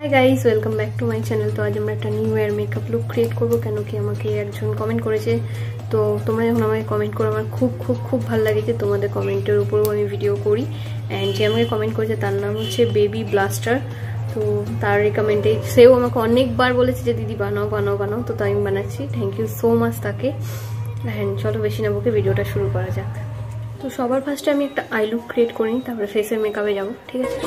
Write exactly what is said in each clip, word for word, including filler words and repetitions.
Guys welcome back to my channel. তো আজ আমরা একটা new year makeup look create করবো, কেন কি আমাকে একজন কমেন্ট করেছে। তো তোমরা যখন আমাকে কমেন্ট করো আমার খুব খুব খুব ভালো লাগে যে তোমাদের কমেন্টের উপরেও আমি ভিডিও করি। অ্যান্ড যে আমাকে কমেন্ট করেছে তার নাম হচ্ছে বেবি ব্লাস্টার। তো তার রেকমেন্ডে সেও আমাকে অনেকবার বলেছে যে দিদি বানাও বানাও বানাও, তো তাই আমি বানাচ্ছি। থ্যাংক ইউ সো মাচ তাকে। অ্যান্ড চলো বেশি না বকে ভিডিওটা শুরু করা যাক। তো সবার ফার্স্টে আমি একটা আই লুক ক্রিয়েট করি, তারপরে ফেসের মেকআপে যাবো, ঠিক আছে।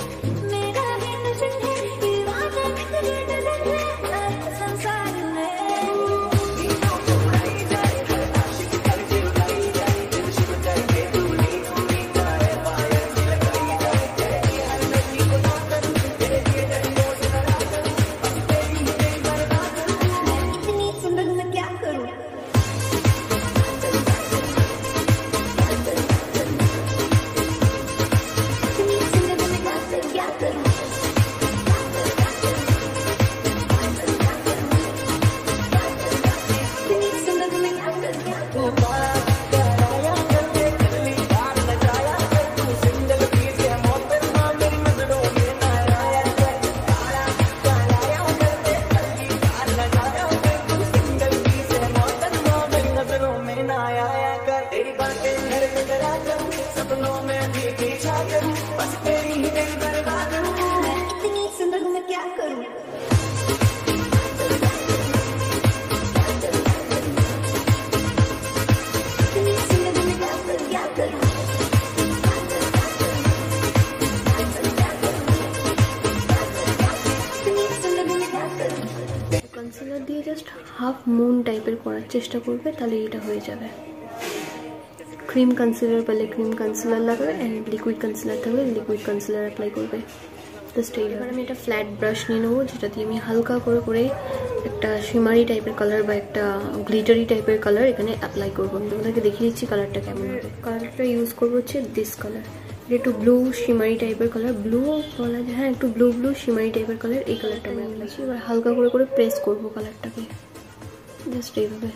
কনসিলার দিয়ে জাস্ট হাফ মুন টাইপের করার চেষ্টা করবে, তাহলে এটা হয়ে যাবে। ক্রিম কনসিলার পেলে ক্রিম কনসিলার লাগাবে, অ্যান্ড লিকুইড কনসিলার থাকলে লিকুইড কনসিলার অ্যাপ্লাই করবে। জাস্ট এইবার আমি একটা ফ্ল্যাট ব্রাশ নিয়ে নেবো, যেটা দিয়ে আমি হালকা করে করে একটা শিমারি টাইপের কালার বা একটা গ্লিটারি টাইপের কালার এখানে অ্যাপ্লাই করবো। আমি তোমাদেরকে দেখিয়ে দিচ্ছি কালারটা কেমন হবে। কালারটা ইউজ করবো হচ্ছে দিস কালার, এটা একটু ব্লু শিমারি টাইপের কালার, ব্লু বলা যায়, হ্যাঁ একটু ব্লু ব্লু শিমারি টাইপের কালার। এই কালারটা আমি অ্যাপ্লাই এবার হালকা করে করে প্রেস করবো কালারটাকে, জাস্ট এইভাবে।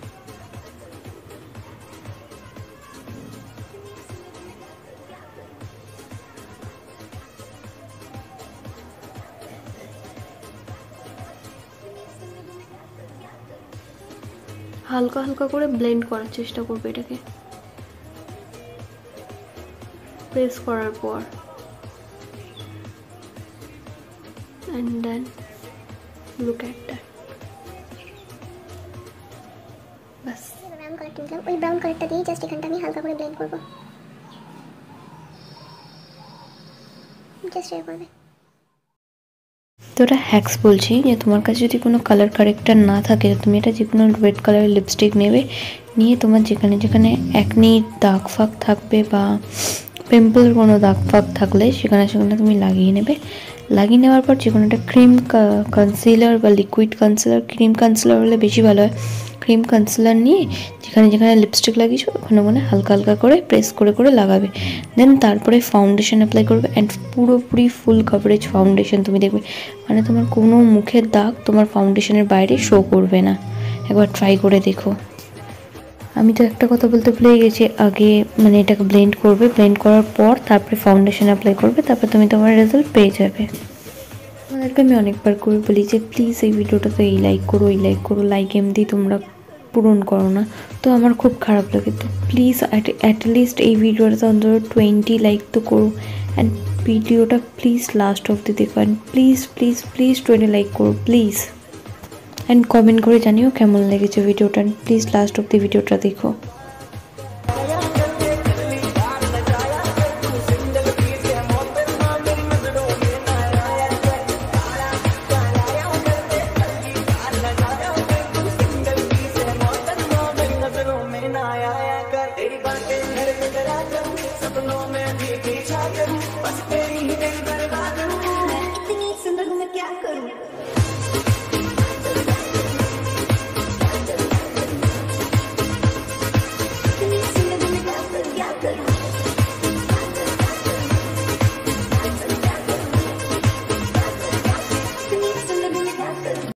হালকা হালকা করে ব্লেন্ড করার চেষ্টা করবে এটাকে প্রেস করার পর, and then look at that। বাস ব্রাউন কালারটা নিলাম, ওই ব্রাউন কালারটা দিয়ে জাস্ট এখানটা আমি হালকা করে ব্লেন্ড করব, জাস্ট এর করবে। তো এটা হ্যাক্স বলছি যে তোমার কাছে যদি কোনো কালার কারেক্টার না থাকে, তুমি এটা যে কোনো রেড কালারের লিপস্টিক নেবে, নিয়ে তোমার যেখানে যেখানে একনি দাগ ফাগ থাকবে বা পিম্পল কোনো দাগ ফাগ থাকলে সেখানে সেখানে তুমি লাগিয়ে নেবে। লাগিয়ে নেওয়ার পর যে কোনো একটা ক্রিম কনসিলার বা লিকুইড কনসিলার, ক্রিম কনসিলার হলে বেশি ভালো হয়, ক্রিম কনসিলার নিয়ে যেখানে যেখানে লিপস্টিক লাগিয়েছো ওখানে ওখানে হালকা হালকা করে প্রেস করে করে লাগাবে। দেন তারপরে ফাউন্ডেশন অ্যাপ্লাই করবে, অ্যান্ড পুরোপুরি ফুল কভারেজ ফাউন্ডেশন তুমি দেখবে, মানে তোমার কোনো মুখের দাগ তোমার ফাউন্ডেশনের বাইরে শো করবে না। একবার ট্রাই করে দেখো। আমি তো একটা কথা বলতে ভুলে গেছি, আগে মানে এটাকে ব্লেন্ড করবে, ব্লেন্ড করার পর তারপরে ফাউন্ডেশন অ্যাপ্লাই করবে, তারপর তুমি তোমার রেজাল্ট পেয়ে যাবে। তোমাদেরকে আমি অনেকবার করে বলি যে প্লিজ এই ভিডিওটাতে এই লাইক করো, এই লাইক করো, লাইক এমনি তোমরা পূরণ করো না, তো আমার খুব খারাপ লাগে। তো প্লিজ অ্যাটলিস্ট এই ভিডিওটাতে অন্তত টোয়েন্টি লাইক তো করো, অ্যান্ড ভিডিওটা প্লিজ লাস্ট অবধি দেখো, and please please please twenty like করো প্লিজ, অ্যান্ড কমেন্ট করে জানিও কেমন লেগেছে ভিডিওটা। প্লিজ লাস্ট অবধি ভিডিওটা দেখো। सपनों में भी पीछा करूं बस